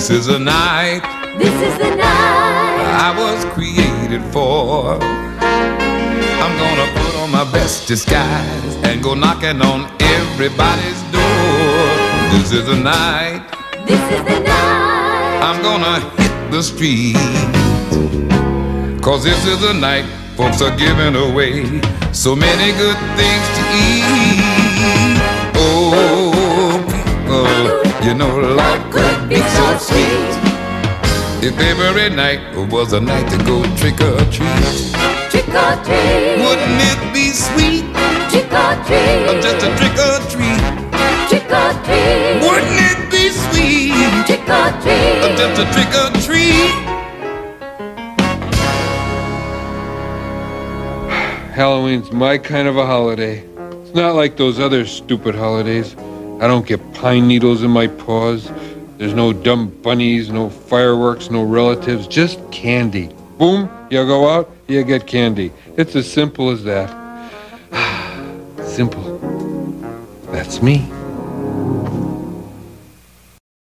This is the night. This is the night I was created for. I'm gonna put on my best disguise and go knocking on everybody's door. This is the night. This is the night I'm gonna hit the street. 'Cause this is the night folks are giving away so many good things to eat. Oh, people, you know life could be so sweet if every night was a night to go trick or treat. Trick or treat. Wouldn't it be sweet? Trick or treat. Just a trick or treat. Trick or treat. Wouldn't it be sweet? Trick or treat. Just a trick or treat. Halloween's my kind of a holiday. It's not like those other stupid holidays. I don't get pine needles in my paws. There's no dumb bunnies, no fireworks, no relatives, just candy. Boom, you go out, you get candy. It's as simple as that. Simple. That's me.